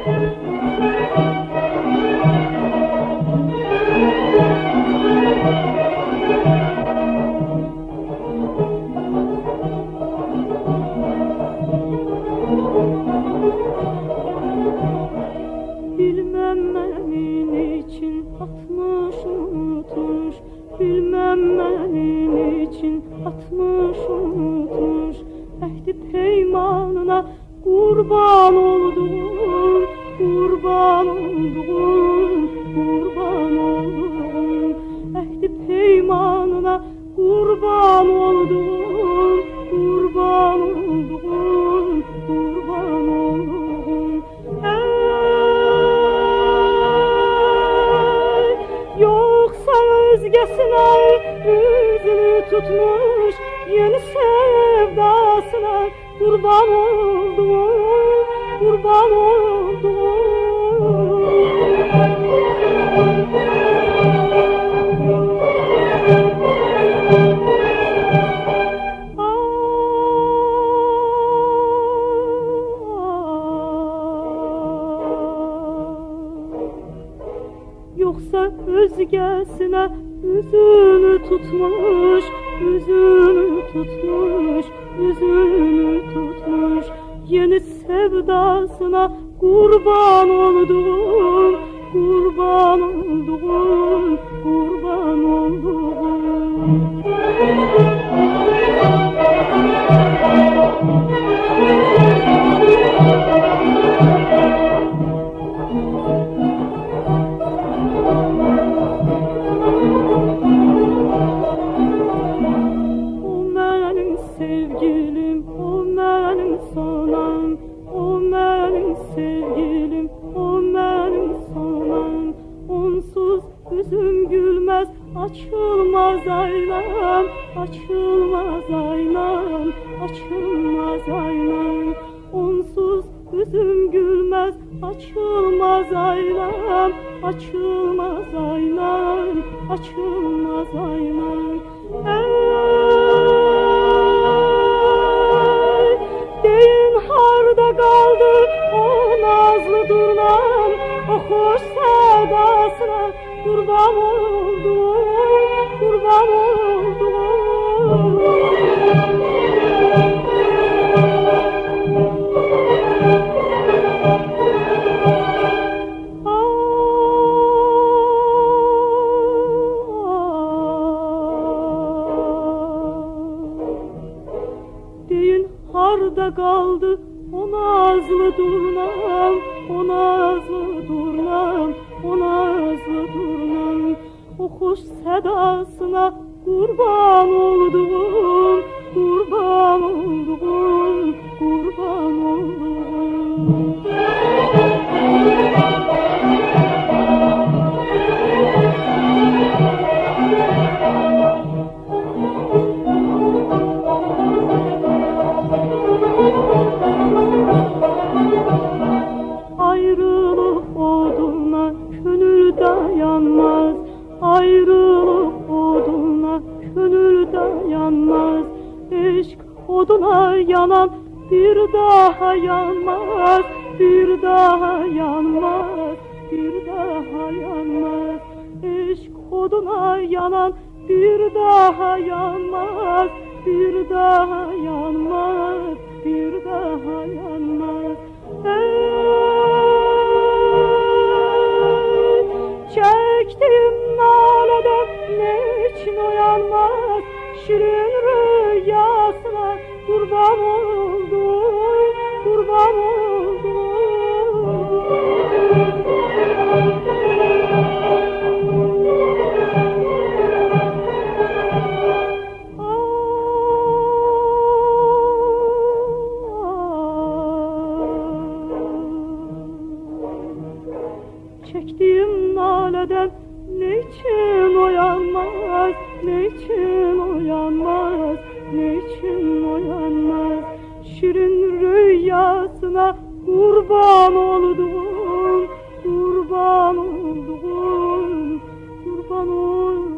Bilmem benim için atmış unutmuş, bilmem benim için atmış unutmuş. Ehdi peymanına kurban oldum, kurban oldum, kurban oldum. Ehdi peymanına kurban oldum, kurban oldum, kurban oldum. Yoksa özgesine yüzünü tutmuş, yeni sevdasına kurban oldum, kurban oldum. Yoksa özgesine yüzünü tutmuş, yüzünü tutmuş, yüzünü tutmuş. Yeni sevdasına kurban oldum, kurban oldum, kurban oldum. Sevgilim, o benim sonam, o benim sevgilim, o benim sonam. Onsuz yüzüm gülmez, açılmaz aynam, açılmaz aynam, açılmaz aynam. Onsuz yüzüm gülmez, açılmaz aynam, açılmaz aynam, açılmaz aynam. Deyin harda kaldı o nazlı durnam, o hoş sedasına kurban oldum, kurban oldum. Deyin harda kaldı o nazlı durnam, o nazlı durnam, o nazlı durnam. O hoş sedasına kurban oldum, kurban oldum, kurban oldum. Ayrılık oduna gönül dayanmaz, ayrılık oduna gönül dayanmaz. Eşk oduna yanan bir daha yanmaz, bir daha yanmaz, bir daha yanmaz. Eşk oduna yanan bir daha yanmaz, bir daha yanmaz, bir daha yanmaz. Çektim naleden ne için uyanmaz, şirin rüyasına kurban oldum, kurban oldum. Çektiğim naleden ne için uyanmaz, ne için uyanmaz, ne için uyanmaz. Şirin rüyasına kurban oldum, kurban oldum, kurban oldum.